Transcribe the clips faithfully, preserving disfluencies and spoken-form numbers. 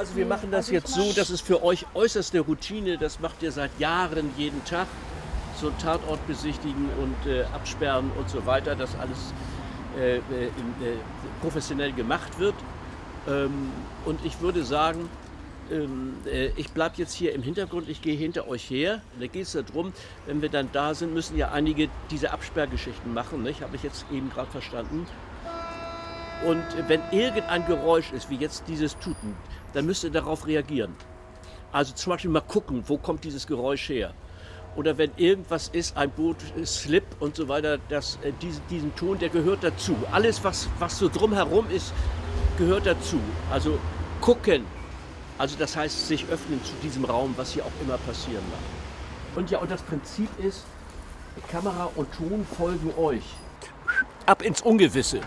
also wir machen das jetzt so, das ist für euch äußerste Routine, das macht ihr seit Jahren jeden Tag. So einen Tatort besichtigen und äh, absperren und so weiter, dass alles äh, äh, äh, professionell gemacht wird. Ähm, und ich würde sagen, ähm, äh, ich bleibe jetzt hier im Hintergrund, ich gehe hinter euch her. Da geht es darum, wenn wir dann da sind, müssen ja einige diese Absperrgeschichten machen, nicht? Habe ich jetzt eben gerade verstanden. Und wenn irgendein Geräusch ist, wie jetzt dieses Tuten, dann müsst ihr darauf reagieren. Also zum Beispiel mal gucken, wo kommt dieses Geräusch her. Oder wenn irgendwas ist, ein Boot, Slip und so weiter, das, äh, diesen, diesen Ton, der gehört dazu. Alles, was, was so drumherum ist, gehört dazu. Also gucken, also das heißt sich öffnen zu diesem Raum, was hier auch immer passieren mag. Und ja, und das Prinzip ist, Kamera und Ton folgen euch. Ab ins Ungewisse.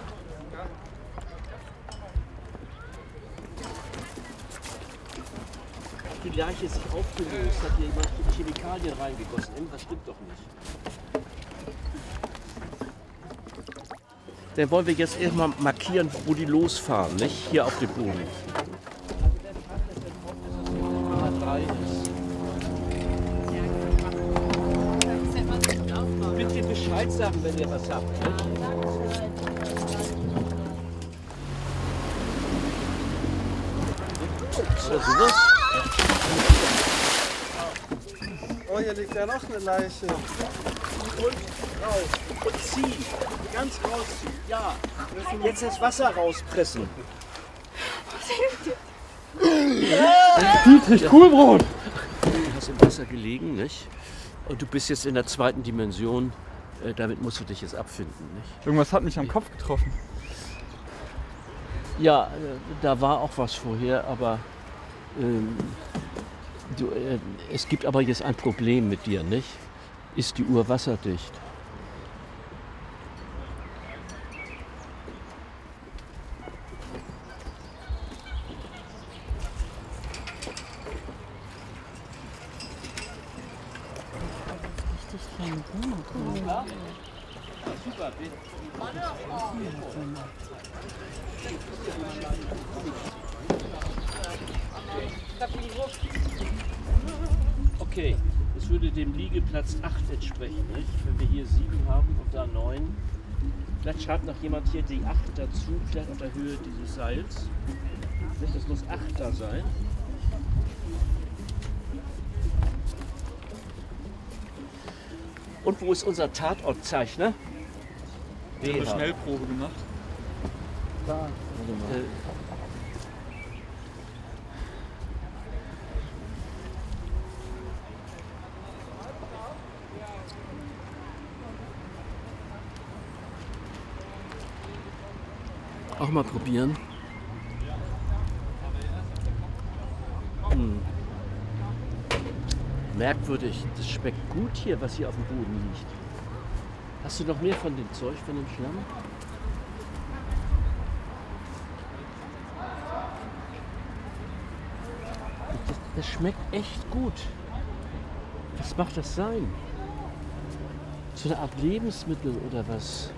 Die Leiche sich aufgelöst, hat hier jemand Chemikalien reingegossen. Irgendwas stimmt doch nicht. Dann wollen wir jetzt erstmal markieren, wo die losfahren, nicht? Hier auf dem Boden. Nummer drei ist. Bitte Bescheid sagen, wenn ihr was habt. Nicht? Ist das sowas? Oh, hier liegt ja noch eine Leiche. Und raus. Und ziehen. Ganz rausziehen. Ja. Jetzt das Wasser rauspressen. Dietrich Kuhlbrot! Du hast im Wasser gelegen, nicht? Und du bist jetzt in der zweiten Dimension. Äh, damit musst du dich jetzt abfinden, nicht? Irgendwas hat mich am Kopf getroffen. Ja, äh, da war auch was vorher, aber ähm, du, äh, es gibt aber jetzt ein Problem mit dir, nicht? Ist die Uhr wasserdicht? Ja, super. Okay, das würde dem Liegeplatz acht entsprechen, nicht? Wenn wir hier sieben haben und da neun. Vielleicht schreibt noch jemand hier die acht dazu, vielleicht auf der Höhe dieses Seils. Nicht? Das muss acht da sein. Und wo ist unser Tatortzeichner? Ich habe eine Schnellprobe gemacht. Da. Äh, auch mal probieren. Hm. Merkwürdig, das schmeckt gut hier, was hier auf dem Boden liegt. Hast du noch mehr von dem Zeug, von dem Schlamm? Das, das schmeckt echt gut. Was macht das sein? So eine Art Lebensmittel oder was?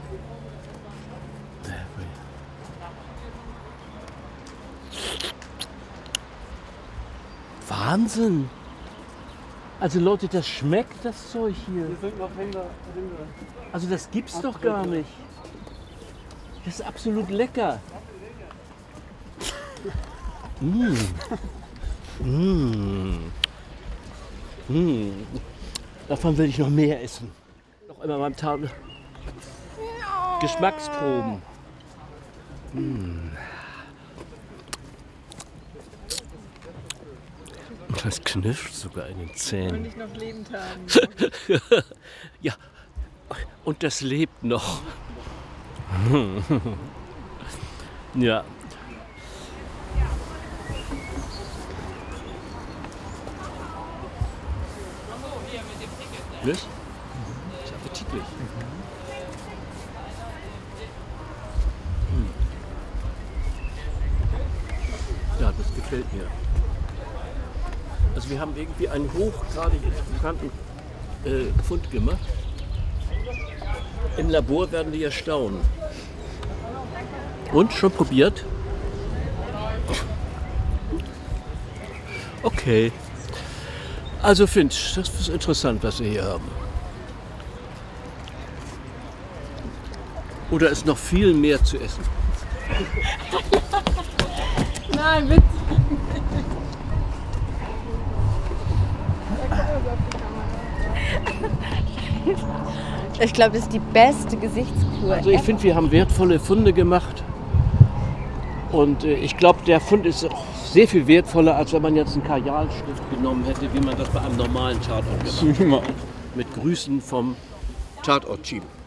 Wahnsinn! Also Leute, das schmeckt, das Zeug hier. Hier sind noch Hänger. Also das gibt's doch gar nicht. Das ist absolut lecker. Mmh. Mmh. Mmh. Davon will ich noch mehr essen. Noch immer beim Tag. Geschmacksproben. Mmh. Das knirscht sogar in den Zähnen. Und nicht noch lebend haben. Ja, und das lebt noch. Ja. Was? Ist appetitlich. Hm. Ja, das gefällt mir. Also wir haben irgendwie einen hochgradig interessanten äh, Fund gemacht. Im Labor werden die ja staunen. Und, schon probiert? Okay. Also Finch, das ist interessant, was wir hier haben. Oder ist noch viel mehr zu essen? Nein, bitte. Ich glaube, das ist die beste Gesichtskur. Also ich finde, wir haben wertvolle Funde gemacht. Und äh, ich glaube, der Fund ist auch sehr viel wertvoller, als wenn man jetzt einen Kajalstift genommen hätte, wie man das bei einem normalen Tatort gemacht hat. Mit Grüßen vom Tatort-Team.